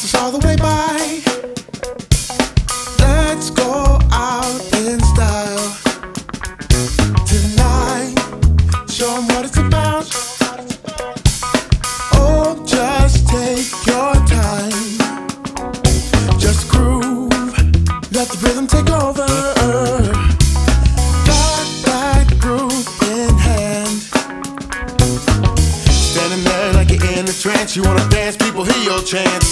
pass us all the way by. Let's go out in style tonight. Show 'em what it's about. Oh, just take your time. Just groove, let the rhythm take over. Got that groove in hand. Standing there like you're in a trance. You wanna dance, people hear your chants.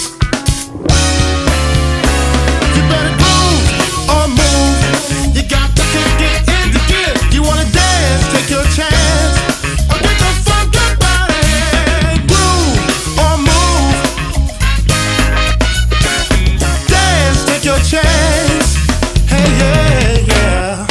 You better groove or move. You got to kick it into gear. You wanna dance, take your chance, or get the funk up body. Groove or move. Dance, take your chance. Hey, yeah, yeah.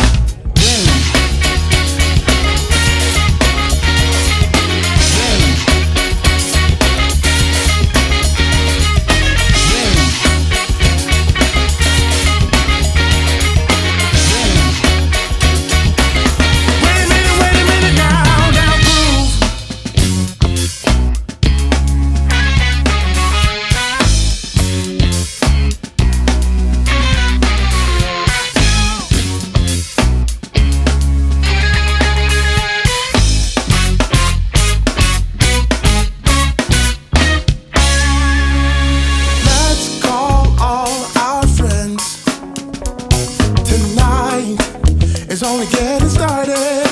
It's only getting started.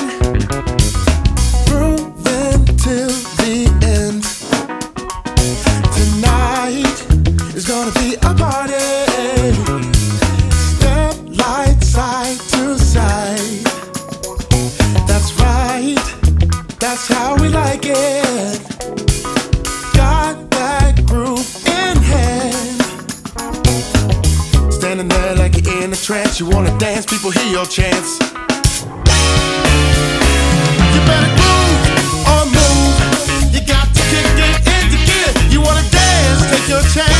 Grooving till the end. Tonight is gonna be a party. Step light side to side. That's right, that's how we like it. Got that groove in hand. Standing there like you're in a trance. You wanna dance, people hear your chants. You better groove or move. You got to kick it into gear. You wanna dance, take your chance.